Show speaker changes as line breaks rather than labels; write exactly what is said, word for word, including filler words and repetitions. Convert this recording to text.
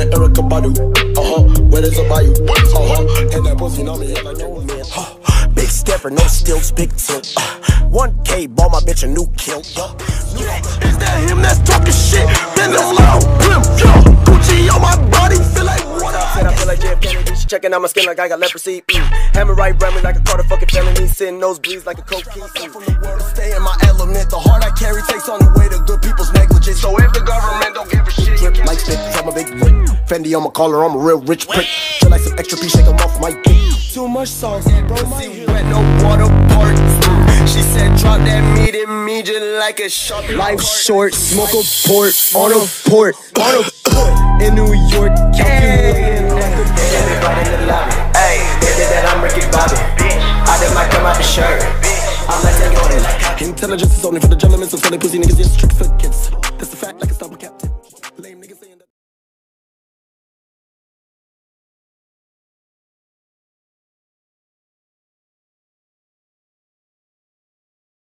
like Erykah Badu. Uh-huh, where there's a bayou. Uh-huh, and that pussy on me head like no man. Huh. Big stepper, no stilts, big tilt. Uh, one K, bought my bitch a new kilt. Uh, is that him that's talking shit? Bend them low, brim, yo. Gucci on my body, feel like water. Said I feel like J F Kennedy. She checking out my skin like I got leprosy. Mm. Hammer right around me like a Carter fucking felony. Sitting nosebleeds like a coke key. From the world to stay in my element. The heart I carry takes on the weight of good people's negligence. So if the government don't give a shit, drip like spit from a big whip. Fendi on my collar, I'm a real rich prick. Feel like some extra P, shake 'em off my dick. Too much sauce, bro, my wet, no water parts. She said drop that meat in me just like a sharp. Life short, smoke a port, on a port, on a port. In New York, calculating like a everybody in the lobby. Hey, they did that, I'm Ricky Bobby. I just might come out the shirt. I'm like, take it on it. Intelligence is only for the gentlemen, so silly pussy niggas just trick for kids. That's a fact, like a stopper cap.